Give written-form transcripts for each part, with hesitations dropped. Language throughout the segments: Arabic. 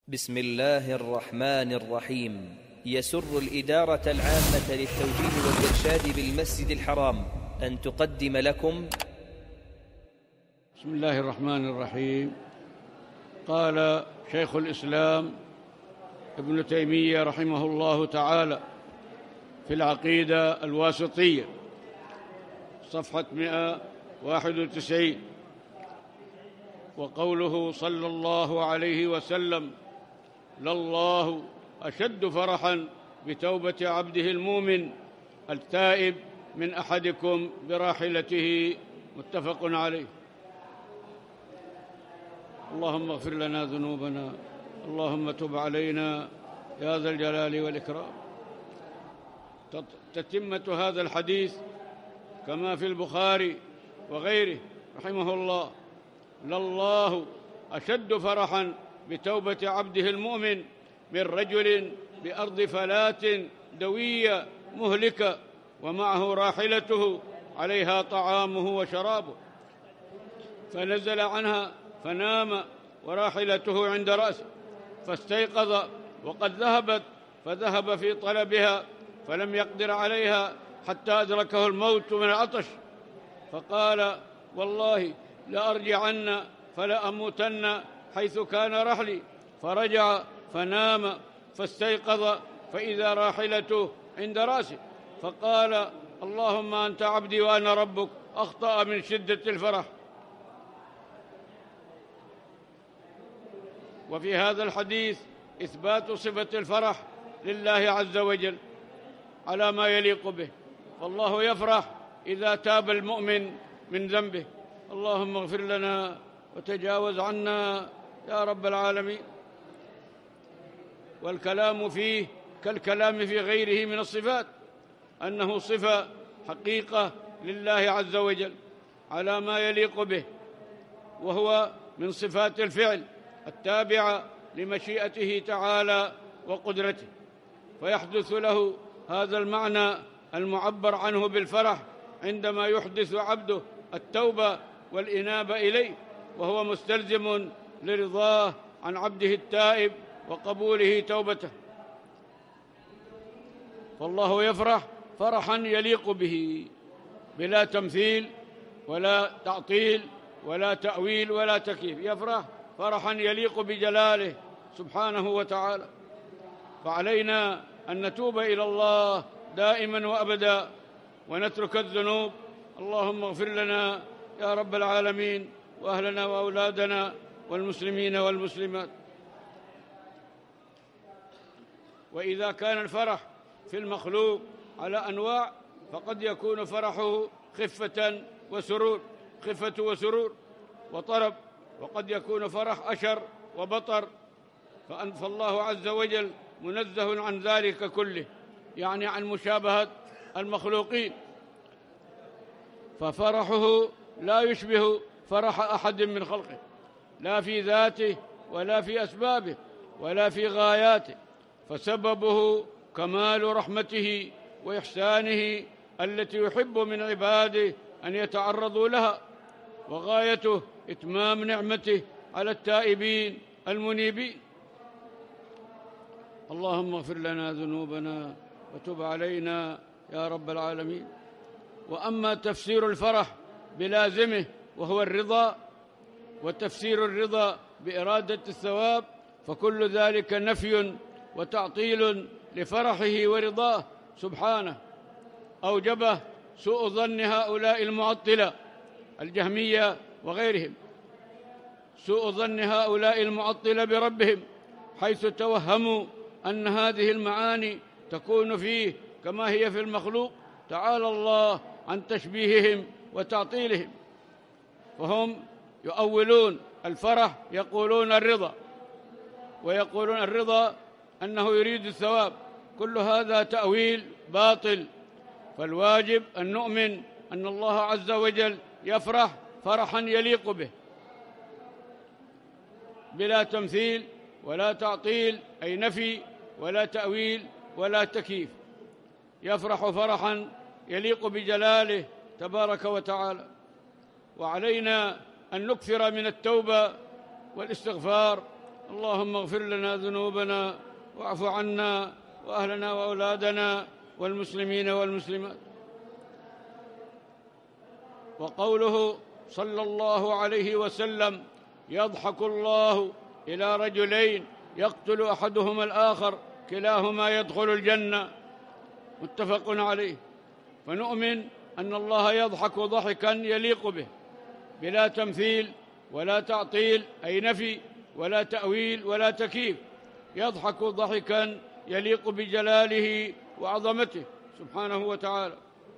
بسم الله الرحمن الرحيم. يسر الإدارة العامة للتوجيه والإرشاد بالمسجد الحرام أن تقدم لكم بسم الله الرحمن الرحيم. قال شيخ الإسلام ابن تيمية رحمه الله تعالى في العقيدة الواسطية صفحة 191: وقوله صلى الله عليه وسلم: لله أشد فرحا بتوبة عبده المؤمن التائب من أحدكم براحلته. متفق عليه. اللهم اغفر لنا ذنوبنا، اللهم تب علينا يا ذا الجلال والإكرام. تتمة هذا الحديث كما في البخاري وغيره رحمه الله: لله أشد فرحا بتوبة عبده المؤمن من رجل بأرض فلاة دوية مهلكة ومعه راحلته عليها طعامه وشرابه، فنزل عنها فنام وراحلته عند رأسه، فاستيقظ وقد ذهبت، فذهب في طلبها فلم يقدر عليها حتى أدركه الموت من العطش، فقال: والله لأرجعن فلأموتن حيث كان رحلي. فرجع فنام فاستيقظ فإذا راحلته عند رأسه، فقال: اللهم أنت عبدي وأنا ربك. أخطأ من شدة الفرح. وفي هذا الحديث إثبات صفة الفرح لله عز وجل على ما يليق به، فالله يفرح إذا تاب المؤمن من ذنبه. اللهم اغفر لنا وتجاوز عنا يا رب العالمين. والكلام فيه كالكلام في غيره من الصفات، أنه صفة حقيقة لله عز وجل على ما يليق به، وهو من صفات الفعل التابعة لمشيئته تعالى وقدرته، فيحدث له هذا المعنى المعبر عنه بالفرح عندما يحدث عبده التوبة والإنابة إليه، وهو مستلزم لرضاه عن عبده التائب وقبوله توبته. فالله يفرح فرحا يليق به بلا تمثيل ولا تعطيل ولا تأويل ولا تكييف، يفرح فرحا يليق بجلاله سبحانه وتعالى. فعلينا أن نتوب إلى الله دائما وأبدا ونترك الذنوب. اللهم اغفر لنا يا رب العالمين، وأهلنا وأولادنا والمسلمين والمسلمات. وإذا كان الفرح في المخلوق على أنواع، فقد يكون فرحه خفة وسرور وطرب، وقد يكون فرح أشر وبطر، فالله عز وجل منزه عن ذلك كله، يعني عن مشابهة المخلوقين، ففرحه لا يشبه فرح أحد من خلقه، لا في ذاته ولا في أسبابه ولا في غاياته، فسببه كمال رحمته وإحسانه التي يحب من عباده أن يتعرضوا لها، وغايته إتمام نعمته على التائبين المنيبين. اللهم اغفر لنا ذنوبنا وتب علينا يا رب العالمين. وأما تفسير الفرح بلازمه وهو الرضا، وتفسير الرضا بإرادة الثواب، فكل ذلك نفي وتعطيل لفرحه ورضاه سبحانه، أوجبه سوء ظن هؤلاء المعطلة الجهمية وغيرهم، سوء ظن هؤلاء المعطلة بربهم، حيث توهموا أن هذه المعاني تكون فيه كما هي في المخلوق. تعالى الله عن تشبيههم وتعطيلهم، فهم يؤولون الفرح، يقولون الرضا، ويقولون الرضا أنه يريد الثواب. كل هذا تأويل باطل. فالواجب أن نؤمن أن الله عز وجل يفرح فرحا يليق به بلا تمثيل ولا تعطيل، أي نفي ولا تأويل ولا تكييف، يفرح فرحا يليق بجلاله تبارك وتعالى. وعلينا أن نكثر من التوبة والاستغفار اللهم اغفر لنا ذنوبنا واعف عنا وأهلنا وأولادنا والمسلمين والمسلمات. وقوله صلى الله عليه وسلم: يضحك الله إلى رجلين يقتل أحدهما الآخر كلاهما يدخل الجنة، متفق عليه. فنؤمن أن الله يضحك ضحكا يليق به بلا تمثيل ولا تعطيل، أي نفي، ولا تأويل ولا تكييف. يضحك ضحكا يليق بجلاله وعظمته سبحانه وتعالى.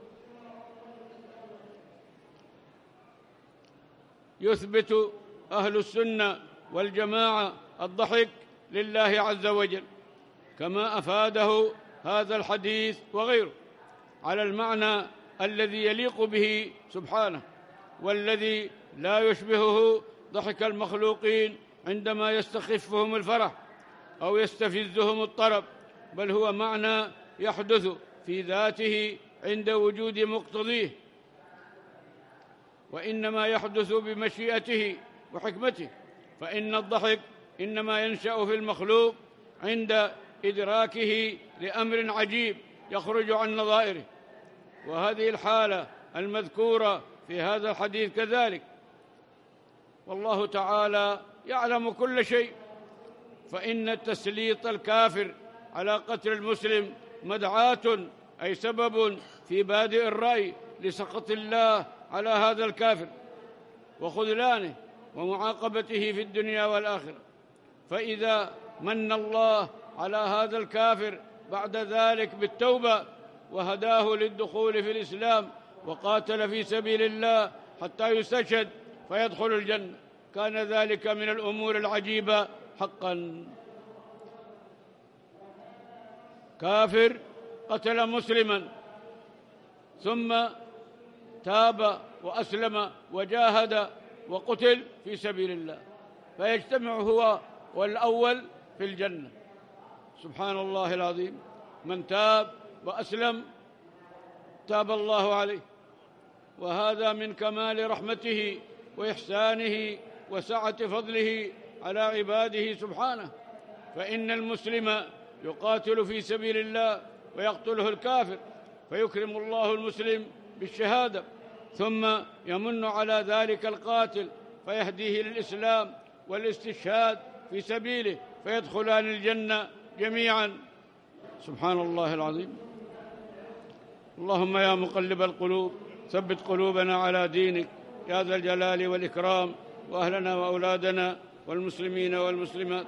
يثبت أهل السنة والجماعة الضحك لله عز وجل، كما أفاده هذا الحديث وغيره، على المعنى الذي يليق به سبحانه، والذي لا يشبهه ضحك المخلوقين عندما يستخفهم الفرح أو يستفزهم الطرب، بل هو معنى يحدث في ذاته عند وجود مقتضيه، وإنما يحدث بمشيئته وحكمته. فإن الضحك إنما ينشأ في المخلوق عند إدراكه لأمر عجيب يخرج عن نظائره، وهذه الحالة المذكورة في هذا الحديث كذلك. والله تعالى يعلم كل شيء، فإن تسليط الكافر على قتل المسلم مدعاة، أي سبب في بادئ الرأي لسخط الله على هذا الكافر وخذلانه ومعاقبته في الدنيا والآخرة. فإذا من الله على هذا الكافر بعد ذلك بالتوبة وهداه للدخول في الإسلام وقاتل في سبيل الله حتى يستشهد فيدخل الجنة، كان ذلك من الأمور العجيبة حقا. كافر قتل مسلما ثم تاب وأسلم وجاهد وقتل في سبيل الله، فيجتمع هو والأول في الجنة. سبحان الله العظيم. من تاب وأسلم تاب الله عليه، وهذا من كمال رحمته وإحسانه وسعة فضله على عباده سبحانه. فإن المسلم يقاتل في سبيل الله ويقتله الكافر، فيكرم الله المسلم بالشهادة، ثم يمن على ذلك القاتل فيهديه للإسلام والاستشهاد في سبيله، فيدخلان الجنة جميعا. سبحان الله العظيم. اللهم يا مقلب القلوب ثبت قلوبنا على دينك يا ذا الجلال والإكرام، وأهلنا وأولادنا والمسلمين والمسلمات.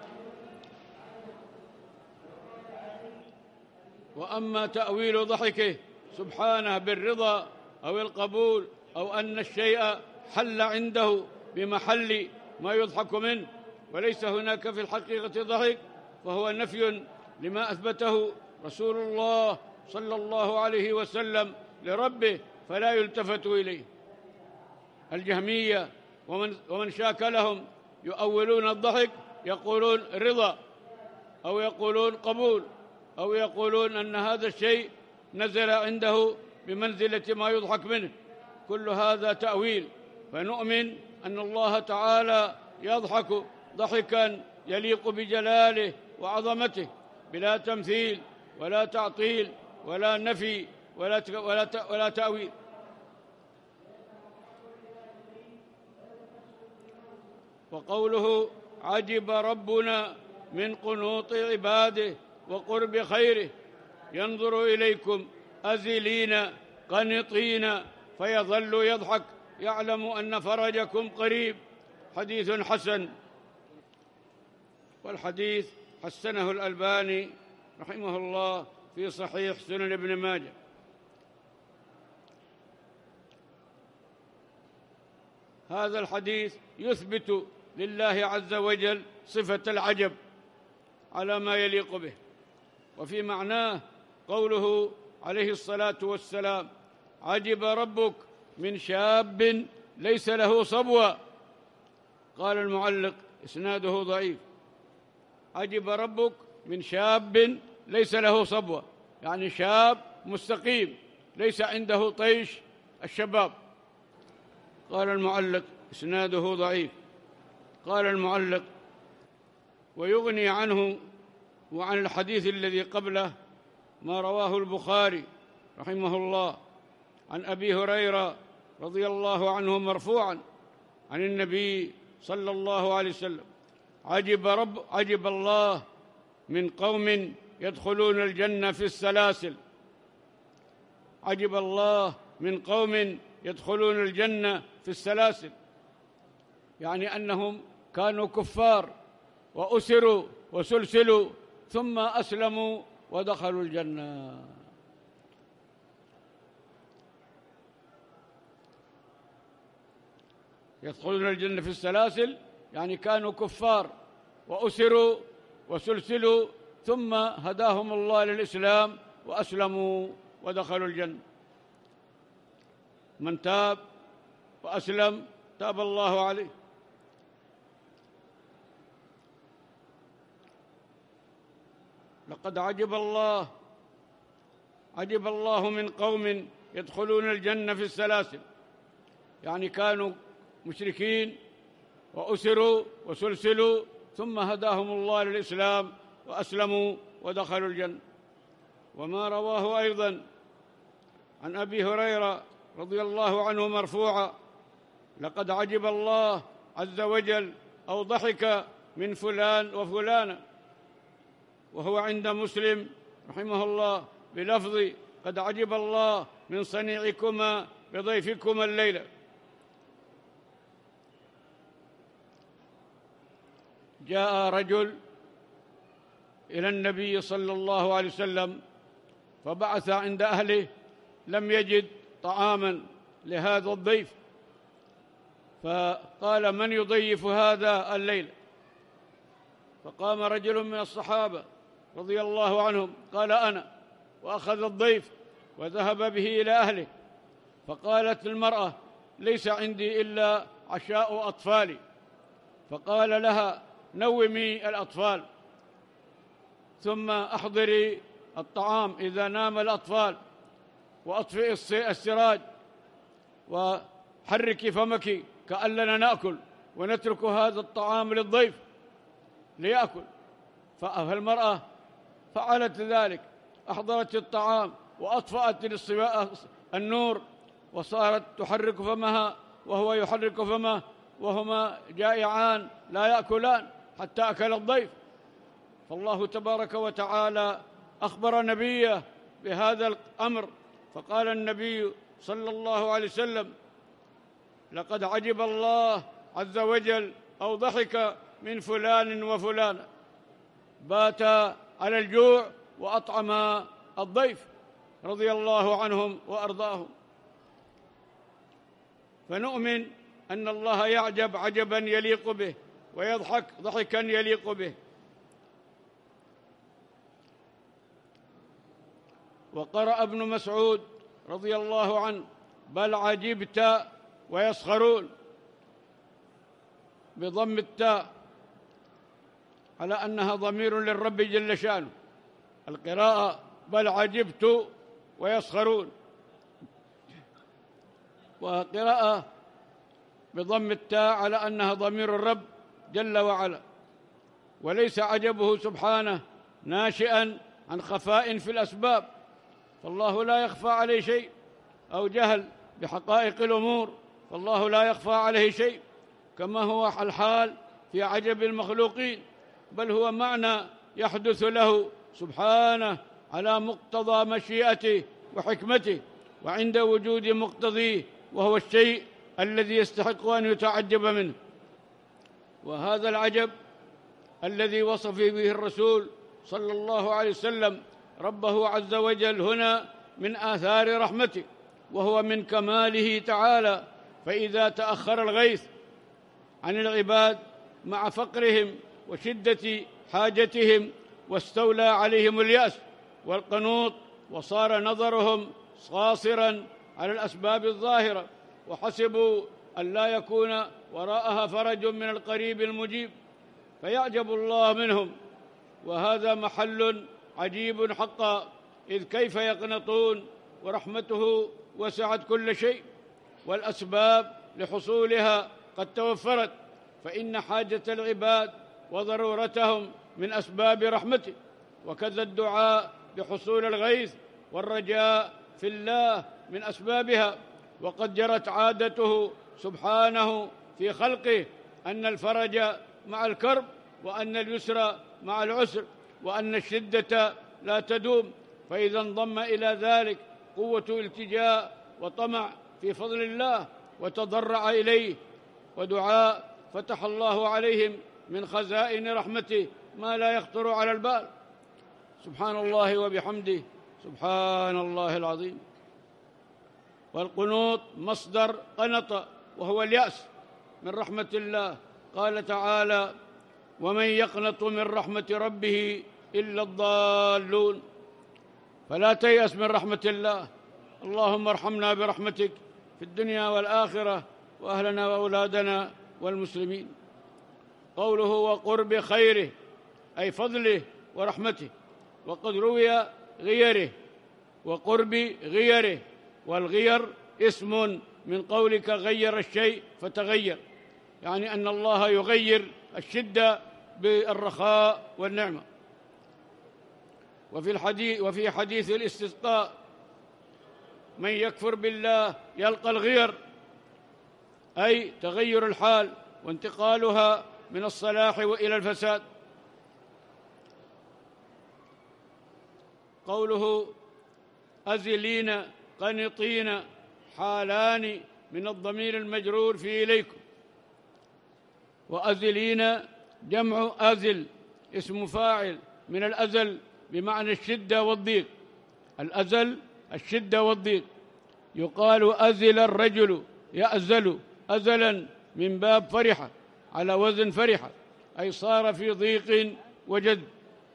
وأما تأويل ضحكه سبحانه بالرضا أو القبول، أو أن الشيء حل عنده بمحل ما يضحك منه وليس هناك في الحقيقة ضحك، فهو نفي لما أثبته رسول الله صلى الله عليه وسلم لربه، فلا يلتفت إليه. الجهمية ومن شاكلهم يؤولون الضحك، يقولون رضا، أو يقولون قبول، أو يقولون أن هذا الشيء نزل عنده بمنزلة ما يضحك منه. كل هذا تأويل. فنؤمن أن الله تعالى يضحك ضحكا يليق بجلاله وعظمته بلا تمثيل ولا تعطيل ولا نفي ولا تأويل. وقوله عجب ربنا من قنوط عباده وقرب خيره، ينظر إليكم أزلين قنطين فيظل يضحك يعلم أن فرجكم قريب. حديث حسن. والحديث حسنه الألباني رحمه الله في صحيح سنن ابن ماجه. هذا الحديث يثبت لله عز وجل صفة العجب على ما يليق به. وفي معناه قوله عليه الصلاة والسلام: عجب ربك من شاب ليس له صبوة. قال المعلق إسناده ضعيف. عجب ربك من شاب ليس له صبوة، يعني شاب مستقيم ليس عنده طيش الشباب. قال المعلق إسناده ضعيف. قال المعلق ويغني عنه وعن الحديث الذي قبله ما رواه البخاري رحمه الله عن أبي هريرة رضي الله عنه مرفوعا عن النبي صلى الله عليه وسلم: عجب الله من قوم يدخلون الجنة في السلاسل. عجب الله من قوم يدخلون الجنة في السلاسل، يعني أنهم كانوا كفار وأسروا وسلسلوا ثم أسلموا ودخلوا الجنة. يدخلون الجنة في السلاسل يعني كانوا كفار وأسروا وسلسلوا ثم هداهم الله للإسلام وأسلموا ودخلوا الجنة. من تاب وأسلم تاب الله عليه. لقد عجب الله من قوم يدخلون الجنة في السلاسل، يعني كانوا مشركين وأسروا وسلسلوا ثم هداهم الله للإسلام وأسلموا ودخلوا الجنة. وما رواه أيضا عن أبي هريرة رضي الله عنه مرفوعا: لقد عجب الله عز وجل أو ضحك من فلان وفلانة، وهو عند مسلم رحمه الله بلفظ: قد عجب الله من صنيعكما بضيفكما الليلة. جاء رجل إلى النبي صلى الله عليه وسلم فبعث عند أهله، لم يجد طعاما لهذا الضيف، فقال: من يضيف هذا الليلة؟ فقام رجل من الصحابة رضي الله عنهم قال: أنا، وأخذ الضيف وذهب به إلى أهله. فقالت المرأة: ليس عندي إلا عشاء أطفالي. فقال لها: نومي الأطفال ثم أحضري الطعام إذا نام الأطفال، وأطفئي السراج، وحركي فمك كأننا نأكل ونترك هذا الطعام للضيف ليأكل. فالمرأة فعلت ذلك، أحضرت الطعام وأطفأت النور، وصارت تحرك فمها وهو يحرك فمه، وهما جائعان لا يأكلان حتى أكل الضيف. فالله تبارك وتعالى أخبر نبيه بهذا الأمر، فقال النبي صلى الله عليه وسلم: لقد عجب الله عز وجل أو ضحك من فلان وفلان، بات على الجوع وأطعم الضيف رضي الله عنهم وأرضاهم. فنؤمن أن الله يعجب عجبا يليق به، ويضحك ضحكا يليق به. وقرأ ابن مسعود رضي الله عنه: بل عجبت ويسخرون، بضم التاء على أنها ضمير للرب جل شأنه. القراءة: بل عجبت ويسخرون، وقراءة بضم التاء على أنها ضمير الرب جل وعلا. وليس عجبه سبحانه ناشئا عن خفاء في الأسباب، فالله لا يخفى عليه شيء، أو جهل بحقائق الأمور، فالله لا يخفى عليه شيء، كما هو الحال في عجب المخلوقين، بل هو معنى يحدث له سبحانه على مقتضى مشيئته وحكمته، وعند وجود مقتضيه، وهو الشيء الذي يستحق أن يتعجب منه. وهذا العجب الذي وصف به الرسول صلى الله عليه وسلم ربه عز وجل هنا من آثار رحمته، وهو من كماله تعالى. فإذا تأخر الغيث عن العباد مع فقرهم وشدة حاجتهم، واستولى عليهم اليأس والقنوط، وصار نظرهم قاصرا على الأسباب الظاهرة، وحسبوا أن لا يكون وراءها فرج من القريب المجيب، فيعجب الله منهم. وهذا محل عجيب حقا، إذ كيف يقنطون ورحمته وسعت كل شيء، والأسباب لحصولها قد توفرت، فإن حاجة العباد وضرورتهم من أسباب رحمته، وكذا الدعاء بحصول الغيث والرجاء في الله من أسبابها. وقد جرت عادته سبحانه في خلقه أن الفرج مع الكرب، وأن اليسر مع العسر، وأن الشدة لا تدوم. فإذا انضم إلى ذلك قوة التجاء وطمع في فضل الله وتضرع إليه ودعاء، فتح الله عليهم من خزائن رحمته ما لا يخطر على البال. سبحان الله وبحمده، سبحان الله العظيم. والقنوط مصدر قنط، وهو اليأس من رحمة الله. قال تعالى: ومن يقنط من رحمة ربه إلا الضالون. فلا تيأس من رحمة الله. اللهم ارحمنا برحمتك في الدنيا والآخرة، وأهلنا وأولادنا والمسلمين. قوله وقرب خيره أي فضله ورحمته. وقد روي غيره وقرب غيره، والغير اسم من قولك غير الشيء فتغير، يعني أن الله يغير الشدة بالرخاء والنعمة. وفي حديث الاستسقاء: من يكفر بالله يلقى الغير، أي تغير الحال وانتقالها من الصلاح وإلى الفساد. قوله أزلين قنطين حالان من الضمير المجرور في إليكم. وأزلين جمع أزل، اسم فاعل من الأزل بمعنى الشدة والضيق. الأزل الشدة والضيق. يقال أزل الرجل يأزل أزلا من باب فرحة، على وزن فرحة، أي صار في ضيق وجد.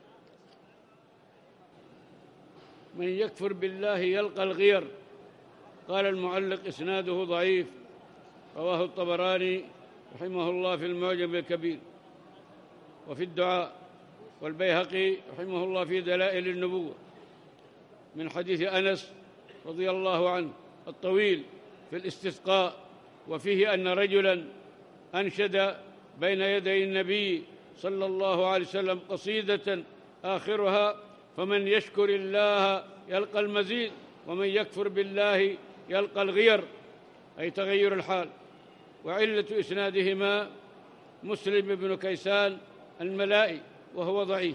من يكفر بالله يلقى الغير. قال المعلق: إسناده ضعيف، رواه الطبراني رحمه الله في المعجم الكبير وفي الدعاء، والبيهقي رحمه الله في دلائل النبوة، من حديث أنس رضي الله عنه الطويل في الاستسقاء، وفيه أن رجلا أنشد بين يدي النبي صلى الله عليه وسلم قصيدة آخرها: فمن يشكر الله يلقى المزيد، ومن يكفر بالله يلقى الغير، أي تغير الحال. وعلة إسنادهما مسلم بن كيسان الملائي، وهو ضعيف.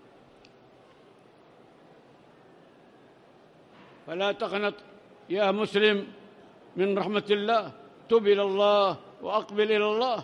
فلا تقنط يا مسلم من رحمة الله، تب إلى الله وأقبل إلى الله.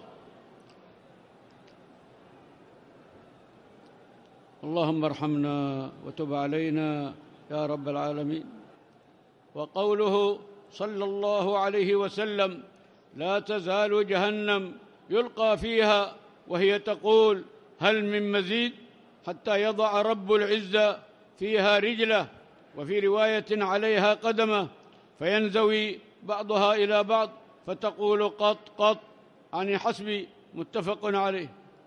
اللهم ارحمنا وتب علينا يا رب العالمين. وقوله صلى الله عليه وسلم: لا تزال جهنم يلقى فيها وهي تقول هل من مزيد، حتى يضع رب العزة فيها رجله، وفي رواية عليها قدمه، فينزوي بعضها إلى بعض فتقول قط قط، عن حسبي، متفق عليه.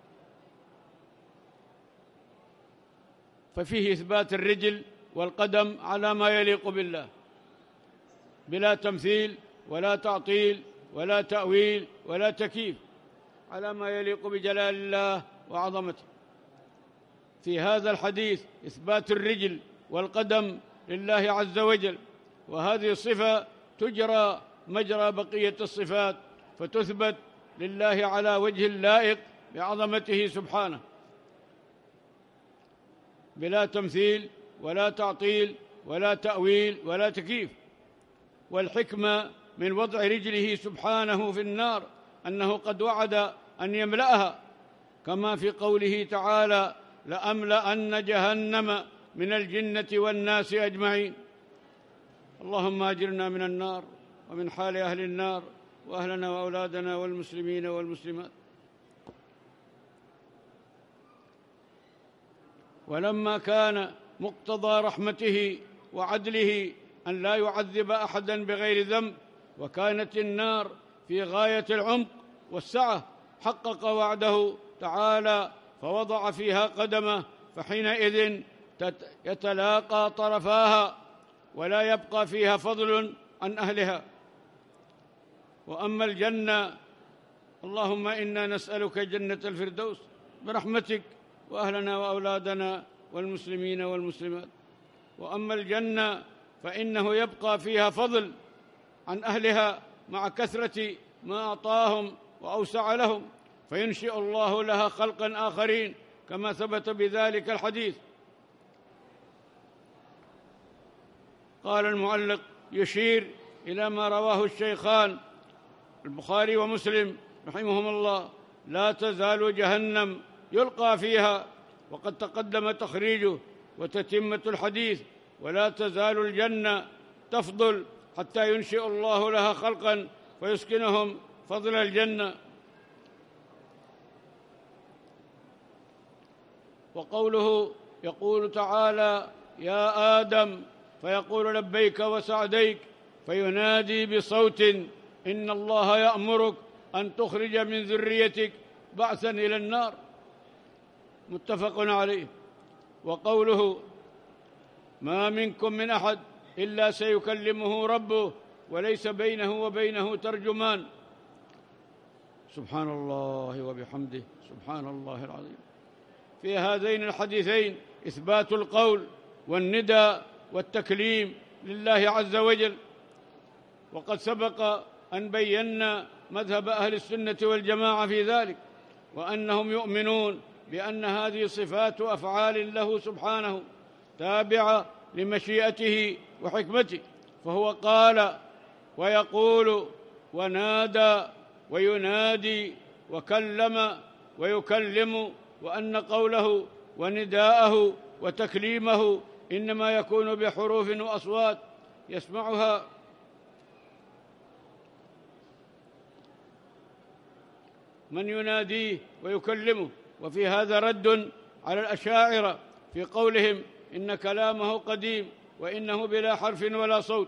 ففيه إثبات الرجل والقدم على ما يليق بالله، بلا تمثيل ولا تعطيل ولا تأويل ولا تكييف، على ما يليق بجلال الله وعظمته. في هذا الحديث إثبات الرجل والقدم لله عز وجل، وهذه الصفة تجرى مجرى بقية الصفات، فتثبت لله على وجه اللائق بعظمته سبحانه، بلا تمثيل ولا تعطيل ولا تأويل ولا تكييف. والحكمة من وضع رجله سبحانه في النار أنه قد وعد أن يملأها، كما في قوله تعالى: لأملأن جهنم من الجنة والناس أجمعين. اللهم أجرنا من النار ومن حال أهل النار، وأهلنا وأولادنا والمسلمين والمسلمات. ولما كان مقتضى رحمته وعدله أن لا يعذب أحدا بغير ذنب، وكانت النار في غاية العمق والسعة، حقق وعده تعالى فوضع فيها قدمه، فحينئذ يتلاقى طرفاها ولا يبقى فيها فضل عن أهلها. وأما الجنة، اللهم إنا نسألك جنة الفردوس برحمتك وأهلنا وأولادنا والمسلمين والمسلمات. وأما الجنة فإنه يبقى فيها فضل عن أهلها مع كثرة ما أعطاهم وأوسع لهم، فينشئ الله لها خلقا آخرين كما ثبت بذلك الحديث. قال المعلق يشير إلى ما رواه الشيخان البخاري ومسلم رحمهم الله: لا تزال جهنم يلقى فيها، وقد تقدم تخريجه وتتمة الحديث: ولا تزال الجنة تفضل حتى ينشئ الله لها خلقا فيسكنهم فضل الجنة. وقوله يقول تعالى: يا آدم، فيقول لبيك وسعديك، فينادي بصوت: إن الله يأمرك أن تخرج من ذريتك بعثا إلى النار، متفق عليه. وقوله: ما منكم من أحد إلا سيكلمه ربه وليس بينه وبينه ترجمان. سبحان الله وبحمده، سبحان الله العظيم. في هذين الحديثين إثبات القول والندى والتكليم لله عز وجل. وقد سبق أن بينا مذهب أهل السنة والجماعة في ذلك، وأنهم يؤمنون بأن هذه صفات أفعال له سبحانه تابعة لمشيئته وحكمته، فهو قال ويقول ونادى وينادي وكلم ويكلم، وأن قوله ونداءه وتكليمه إنما يكون بحروف وأصوات يسمعها من يناديه ويكلمه. وفي هذا رد على الأشاعرة في قولهم إن كلامه قديم وإنه بلا حرف ولا صوت،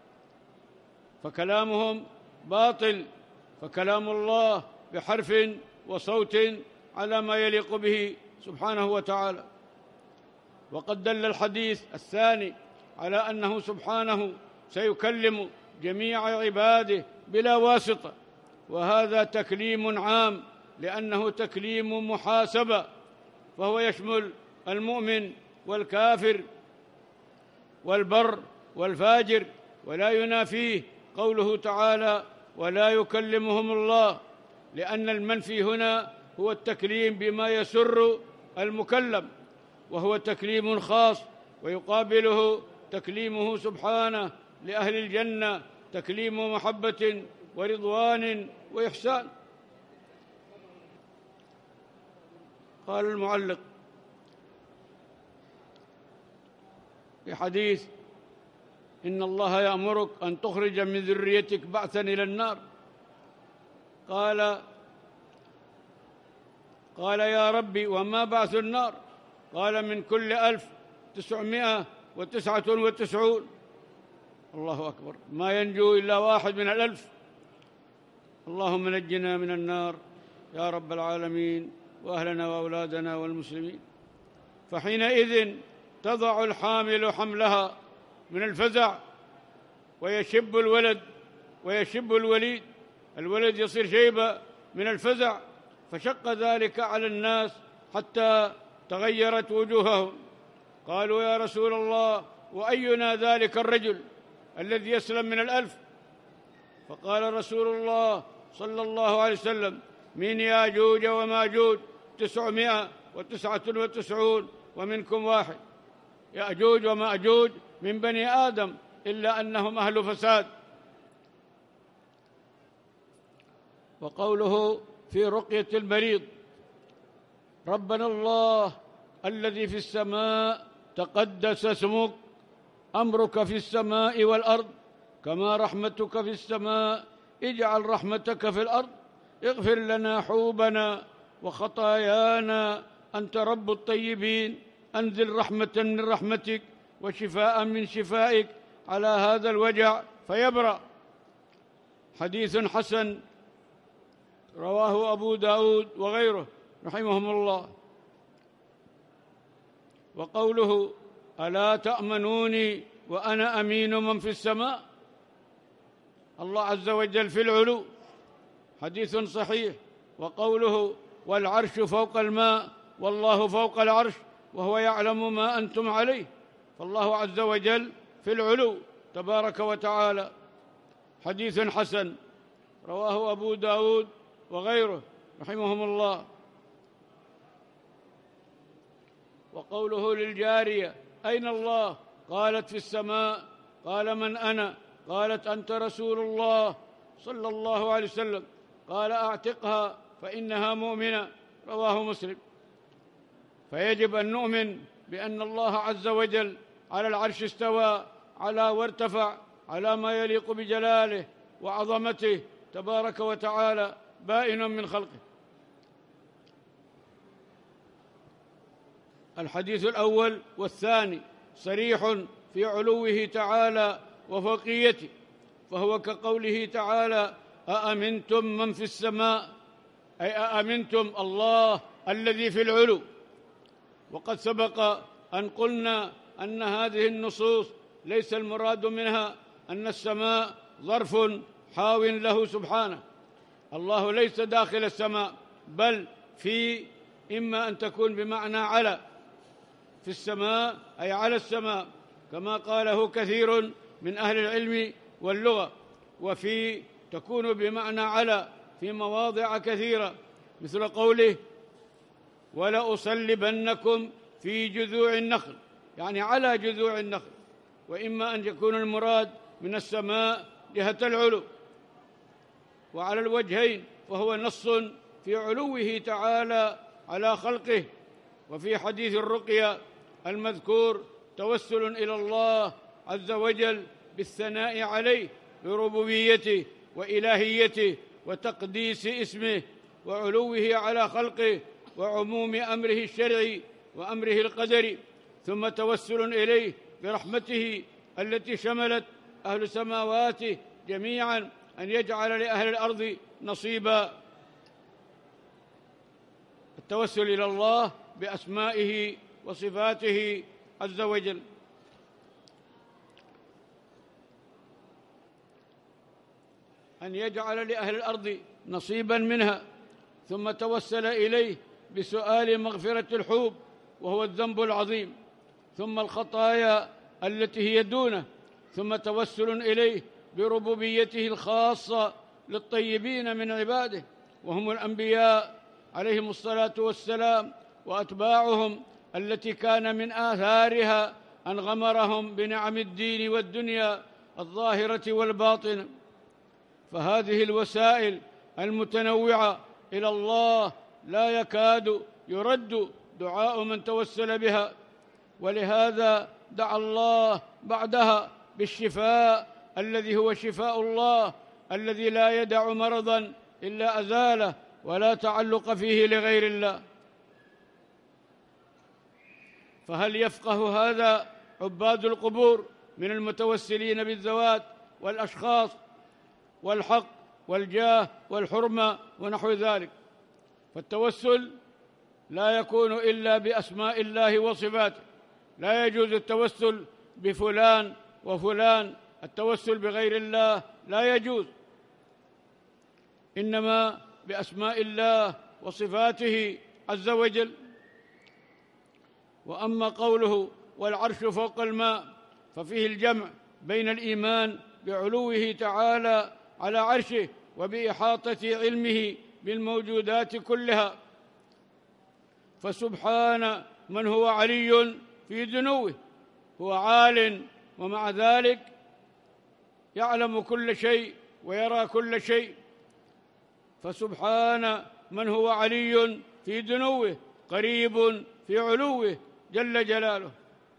فكلامهم باطل، فكلام الله بحرف وصوت على ما يليق به سبحانه وتعالى. وقد دل الحديث الثاني على أنه سبحانه سيكلم جميع عباده بلا واسطة، وهذا تكليم عام لأنه تكليم محاسبة، فهو يشمل المؤمن والكافر والبر والفاجر، ولا ينافيه قوله تعالى ولا يكلمهم الله، لأن المنفي هنا هو التكليم بما يسر المكلم، وهو تكليم خاص، ويقابله تكليمه سبحانه لأهل الجنة تكليم محبة ورضوان وإحسان. قال المعلق في حديث إن الله يأمرك أن تخرج من ذريتك بعثا إلى النار، قال يا ربي وما بعث النار؟ قال من كل 1999. الله أكبر، ما ينجو إلا واحد من 1000. اللهم نجنا من النار يا رب العالمين، وأهلنا وأولادنا والمسلمين. فحينئذ تضع الحامل حملها من الفزع، ويشب الولد ويشب الوليد، الولد يصير شيبة من الفزع، فشق ذلك على الناس حتى تغيرت وجوههم. قالوا يا رسول الله وأينا ذلك الرجل الذي يسلم من 1000؟ فقال رسول الله صلى الله عليه وسلم من ياجوج وماجوج 999 ومنكم واحد. يأجوج ومأجوج من بني آدم إلا أنهم أهل فساد. وقوله في رقية المريض ربنا الله الذي في السماء تقدس اسمك، أمرك في السماء والأرض كما رحمتك في السماء، اجعل رحمتك في الأرض، اغفر لنا حوبنا وخطايانا، أنت رب الطيبين، أنزل رحمة من رحمتك وشفاء من شفائك على هذا الوجع فيبرأ. حديث حسن رواه أبو داود وغيره رحمهم الله. وقوله ألا تأمنوني وأنا أمين من في السماء، الله عز وجل في العلو، حديث صحيح. وقوله والعرش فوق الماء والله فوق العرش وهو يعلم ما أنتم عليه. فالله عز وجل في العلو تبارك وتعالى. حديث حسن رواه أبو داود وغيره رحمهم الله. وقوله للجارية: أين الله؟ قالت: في السماء. قال: من أنا؟ قالت: أنت رسول الله صلى الله عليه وسلم. قال: أعتقها فإنها مؤمنة. رواه مسلم. فيجب أن نؤمن بأن الله عز وجل على العرش استوى على وارتفع على ما يليق بجلاله وعظمته تبارك وتعالى، بائن من خلقه. الحديث الأول والثاني صريح في علوه تعالى وفوقيته، فهو كقوله تعالى: أأمنتم من في السماء، أي أأمنتم الله الذي في العلو. وقد سبق أن قلنا أن هذه النصوص ليس المراد منها أن السماء ظرف حاو له سبحانه. الله ليس داخل السماء، بل في إما أن تكون بمعنى على، في السماء أي على السماء، كما قاله كثير من أهل العلم واللغة، وفي تكون بمعنى على في مواضع كثيرة، مثل قوله: ولأصلبنكم في جذوع النخل، يعني على جذوع النخل. وإما أن يكون المراد من السماء جهة العلو، وعلى الوجهين، وهو نص في علوه تعالى على خلقه. وفي حديث الرقية المذكور توسل إلى الله عز وجل بالثناء عليه بربوبيته وإلهيته وتقديس اسمه وعلوه على خلقه وعموم أمره الشرعي وأمره القدري، ثم توسل إليه برحمته التي شملت أهل السماوات جميعا أن يجعل لأهل الأرض نصيبا. التوسل إلى الله بأسمائه وصفاته عز وجل. أن يجعل لأهل الأرض نصيبا منها، ثم توسل إليه بسؤال مغفرة الحوب وهو الذنب العظيم، ثم الخطايا التي هي دونه، ثم توسل إليه بربوبيته الخاصة للطيبين من عباده وهم الأنبياء عليهم الصلاة والسلام وأتباعهم، التي كان من آثارها أن غمرهم بنعم الدين والدنيا الظاهرة والباطنة. فهذه الوسائل المتنوعة إلى الله لا يكاد يرد دعاء من توسل بها، ولهذا دعا الله بعدها بالشفاء الذي هو شفاء الله، الذي لا يدع مرضا إلا أزاله ولا تعلق فيه لغير الله. فهل يفقه هذا عباد القبور من المتوسلين بالذوات والأشخاص والحق والجاه والحرمة ونحو ذلك؟ فالتوسل لا يكون إلا بأسماء الله وصفاته، لا يجوز التوسل بفلان وفلان، التوسل بغير الله لا يجوز، إنما بأسماء الله وصفاته عز وجل. وأما قوله والعرش فوق الماء ففيه الجمع بين الإيمان بعلوه تعالى على عرشه وبإحاطة علمه بالموجودات كلها، فسبحان من هو علي في دنوه، هو عال ومع ذلك يعلم كل شيء ويرى كل شيء. فسبحان من هو علي في دنوه قريب في علوه جل جلاله.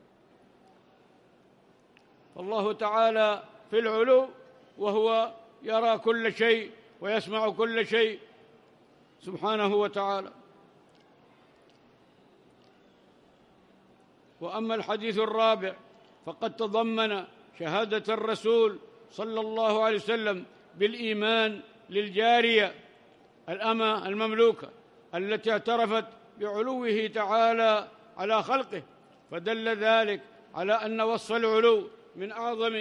فالله تعالى في العلو وهو يرى كل شيء ويسمع كل شيء سبحانه وتعالى. وأما الحديث الرابع فقد تضمن شهادة الرسول صلى الله عليه وسلم بالإيمان للجارية الأمة المملوكة التي اعترفت بعلوه تعالى على خلقه، فدل ذلك على أن وصف العلو من أعظم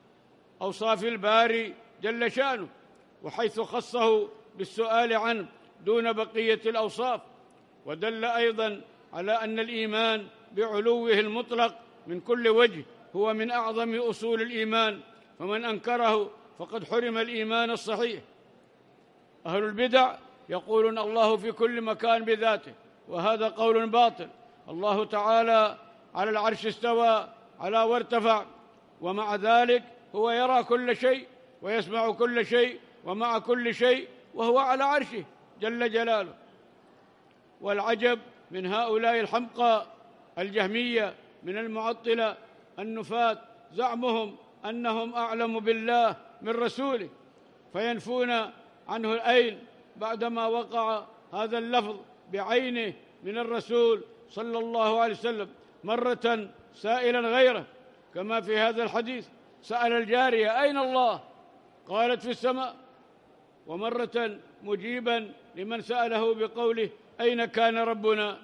أوصاف الباري جل شأنه، وحيث خصه بالسؤال عنه دون بقية الأوصاف. ودل أيضا على أن الإيمان بعلوه المطلق من كل وجه هو من أعظم أصول الإيمان، فمن أنكره فقد حرم الإيمان الصحيح. أهل البدع يقولون الله في كل مكان بذاته، وهذا قول باطل. الله تعالى على العرش استوى على وارتفع، ومع ذلك هو يرى كل شيء ويسمع كل شيء ومع كل شيء، وهو على عرشه جل جلاله. والعجب من هؤلاء الحمقى الجهمية من المعطلة النفاة زعمهم أنهم أعلم بالله من رسوله، فينفون عنه العين بعدما وقع هذا اللفظ بعينه من الرسول صلى الله عليه وسلم، مرة سائلا غيره كما في هذا الحديث سأل الجارية أين الله؟ قالت في السماء، ومرة مجيبا لمن سأله بقوله أين كان ربنا؟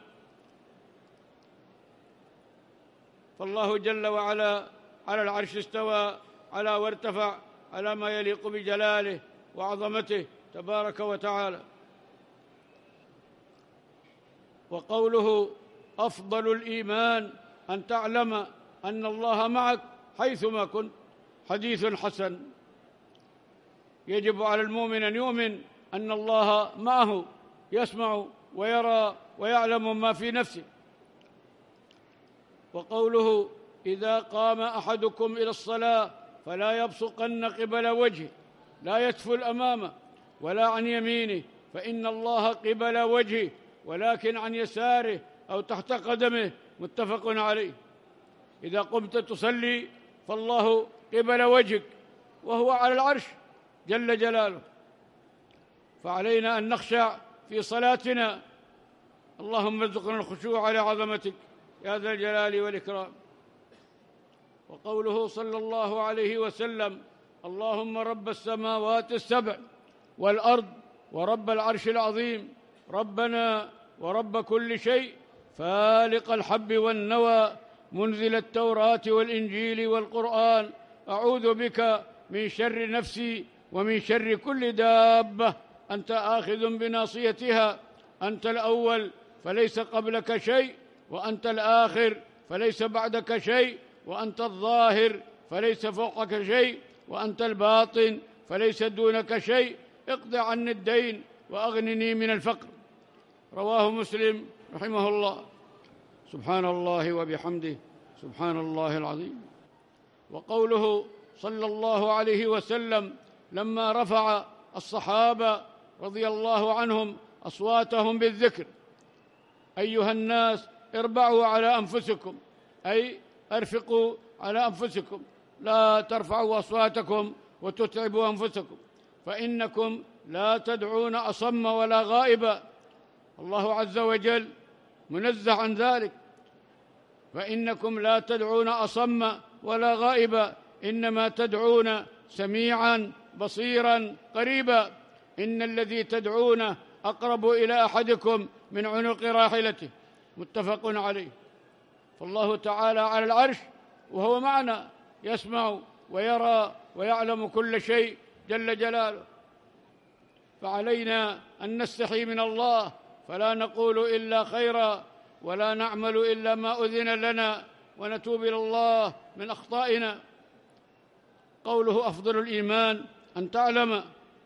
فالله جل وعلا على العرش استوى على وارتفع على ما يليق بجلاله وعظمته تبارك وتعالى. وقوله أفضل الإيمان أن تعلم أن الله معك حيثما كنت حديث حسن. يجب على المؤمن أن يؤمن أن الله معه، يسمع ويرى ويعلم ما في نفسه. وقوله إذا قام أحدكم إلى الصلاة فلا يبصقن قبل وجهه، لا يتفل أمامه ولا عن يمينه، فإن الله قبل وجهه ولكن عن يساره أو تحت قدمه، متفق عليه. إذا قمت تصلي فالله قبل وجهك وهو على العرش جل جلاله، فعلينا أن نخشع في صلاتنا. اللهم ارزقنا الخشوع لعظمتك يا ذا الجلال والإكرام. وقوله صلى الله عليه وسلم اللهم رب السماوات السبع والأرض ورب العرش العظيم، ربنا ورب كل شيء، فالق الحب والنوى، منزل التوراة والإنجيل والقرآن، أعوذ بك من شر نفسي ومن شر كل دابة، أنت آخذ بناصيتها، أنت الأول فليس قبلك شيء، وأنت الآخر فليس بعدك شيء، وأنت الظاهر فليس فوقك شيء، وأنت الباطن فليس دونك شيء، اقض عني الدين وأغنني من الفقر. رواه مسلم رحمه الله. سبحان الله وبحمده سبحان الله العظيم. وقوله صلى الله عليه وسلم لما رفع الصحابة رضي الله عنهم أصواتهم بالذكر: أيها الناس اربعوا على أنفسكم، أي أرفقوا على أنفسكم، لا ترفعوا أصواتكم وتتعبوا أنفسكم، فإنكم لا تدعون أصم ولا غائبا. الله عز وجل منزه عن ذلك، فإنكم لا تدعون أصم ولا غائبا، إنما تدعون سميعا بصيرا قريبا. إن الذي تدعونه أقرب إلى أحدكم من عنق راحلته، متفق عليه. فالله تعالى على العرش وهو معنا، يسمع ويرى ويعلم كل شيء جل جلاله. فعلينا أن نستحي من الله، فلا نقول إلا خيرا ولا نعمل إلا ما أذن لنا، ونتوب إلى الله من أخطائنا. قوله أفضل الإيمان أن تعلم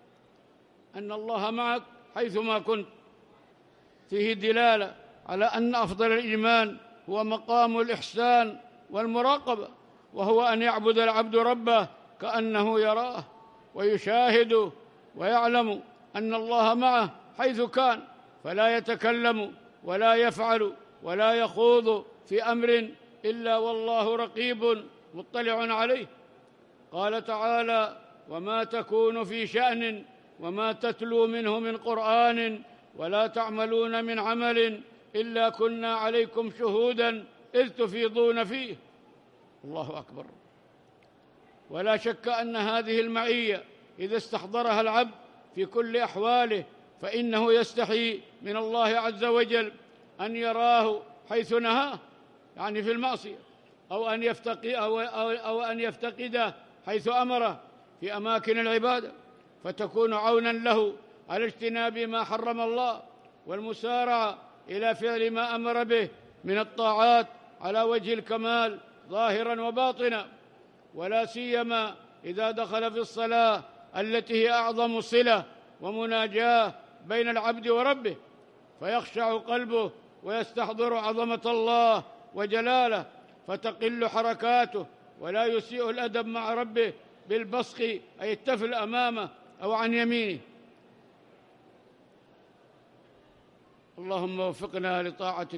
أن الله معك حيثما كنت، فيه دلالة على أن أفضل الإيمان هو مقام الإحسان والمراقبة، وهو أن يعبد العبد ربه كأنه يراه ويشاهده ويعلم أن الله معه حيث كان، فلا يتكلم ولا يفعل ولا يخوض في أمر إلا والله رقيب مطلع عليه. قال تعالى: وما تكون في شأن وما تتلو منه من قرآن ولا تعملون من عمل إلا كنا عليكم شهودا إذ تفيضون فيه. الله أكبر. ولا شك أن هذه المعية إذا استحضرها العبد في كل أحواله فإنه يستحي من الله عز وجل أن يراه حيث نهاه، يعني في المعصية، أو أن يفتقده حيث أمره في أماكن العبادة، فتكون عونا له على اجتناب ما حرم الله، والمسارعة إلى فعل ما أمر به من الطاعات على وجه الكمال ظاهراً وباطناً، ولا سيما إذا دخل في الصلاة التي هي أعظم صلة ومناجاة بين العبد وربه، فيخشع قلبه ويستحضر عظمة الله وجلاله، فتقل حركاته، ولا يسيء الأدب مع ربه بالبصق أي التفل أمامه أو عن يمينه. اللهم وفقنا لطاعتك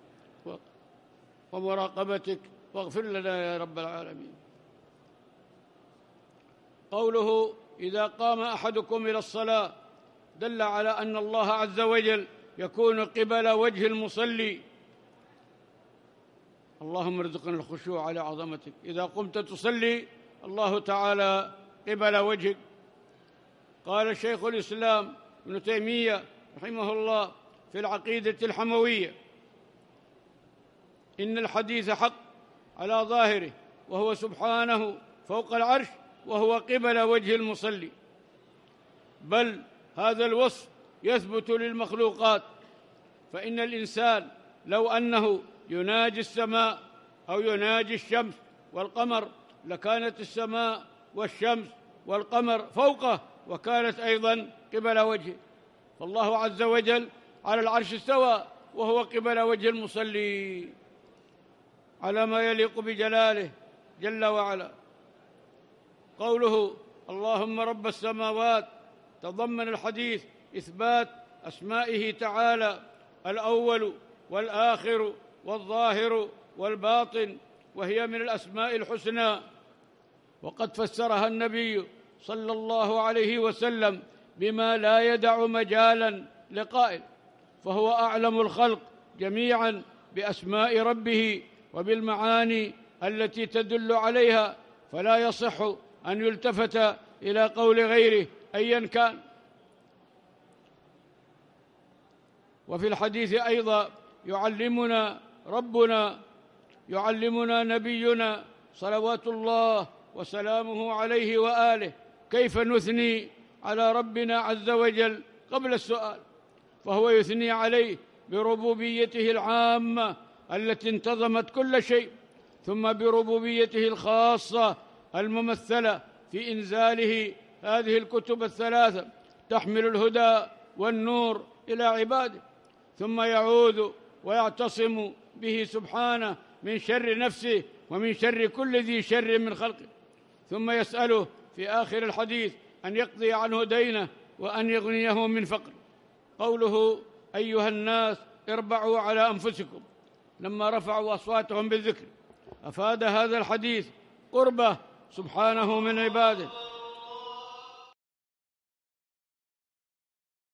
ومراقبتك، واغفر لنا يا رب العالمين. قوله إذا قام أحدكم إلى الصلاة دل على أن الله عز وجل يكون قبل وجه المصلي. اللهم ارزقنا الخشوع على عظمتك. إذا قمت تصلي الله تعالى قبل وجهك. قال شيخ الإسلام ابن تيمية رحمه الله في العقيدة الحموية: إن الحديث حق على ظاهره، وهو سبحانه فوق العرش، وهو قبل وجه المصلي، بل هذا الوصف يثبت للمخلوقات، فإن الإنسان لو أنه يناجي السماء أو يناجي الشمس والقمر لكانت السماء والشمس والقمر فوقه، وكانت أيضا قبل وجهه. فالله عز وجل على العرش استوى وهو قبل وجه المصلي على ما يليق بجلاله جل وعلا. قوله اللهم رب السماوات تضمن الحديث إثبات أسمائه تعالى الأول والآخر والظاهر والباطن، وهي من الأسماء الحسنى، وقد فسرها النبي صلى الله عليه وسلم بما لا يدع مجالا لقائل، فهو أعلم الخلق جميعا بأسماء ربه وبالمعاني التي تدل عليها، فلا يصح أن يلتفت إلى قول غيره أيا كان. وفي الحديث أيضا يعلمنا ربنا، يعلمنا نبينا صلوات الله وسلامه عليه وآله كيف نثني على ربنا عز وجل قبل السؤال، فهو يثني عليه بربوبيته العامة التي انتظمت كل شيء، ثم بربوبيته الخاصة الممثلة في إنزاله هذه الكتب الثلاثة تحمل الهدى والنور إلى عباده، ثم يعوذ ويعتصم به سبحانه من شر نفسه ومن شر كل ذي شر من خلقه، ثم يسأله في آخر الحديث أن يقضي عنه دينه وأن يغنيه من فقر. قوله أيها الناس اربعوا على أنفسكم لما رفعوا أصواتهم بالذكر، أفاد هذا الحديث قربه سبحانه من عباده